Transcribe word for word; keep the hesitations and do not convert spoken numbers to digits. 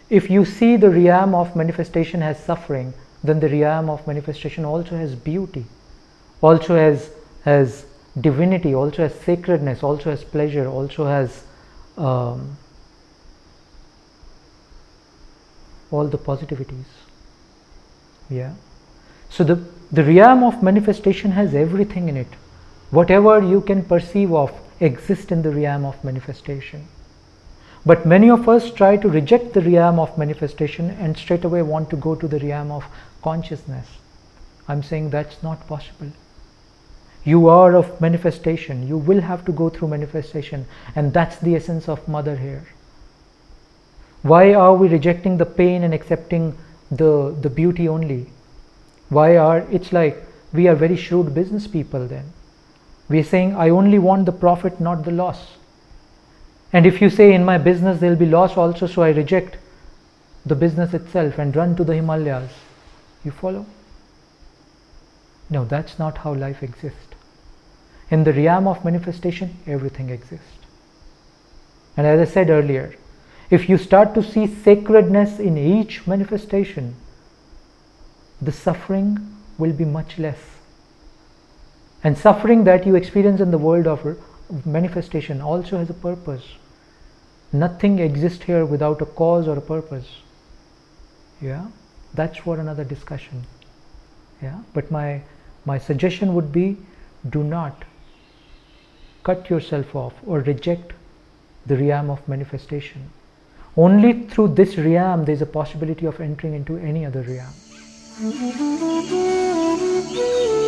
if you see the realm of manifestation has suffering, then the realm of manifestation also has beauty, also has, has divinity, also has sacredness, also has pleasure, also has um, all the positivities. Yeah. So the, the realm of manifestation has everything in it. Whatever you can perceive of exists in the realm of manifestation. But many of us try to reject the realm of manifestation and straight away want to go to the realm of consciousness. I'm saying that's not possible. You are of manifestation. You will have to go through manifestation, and that's the essence of Mother here. Why are we rejecting the pain and accepting the, the beauty only? Why are, it's like we are very shrewd business people then. We are saying, I only want the profit, not the loss. And if you say in my business there will be loss also, so I reject the business itself and run to the Himalayas. You follow? No, that's not how life exists. In the realm of manifestation, everything exists. And as I said earlier, if you start to see sacredness in each manifestation, the suffering will be much less. And suffering that you experience in the world of manifestation also has a purpose. Nothing exists here without a cause or a purpose. Yeah, that's for another discussion. Yeah, but my my suggestion would be, do not cut yourself off or reject the realm of manifestation. Only through this realm there is a possibility of entering into any other realm.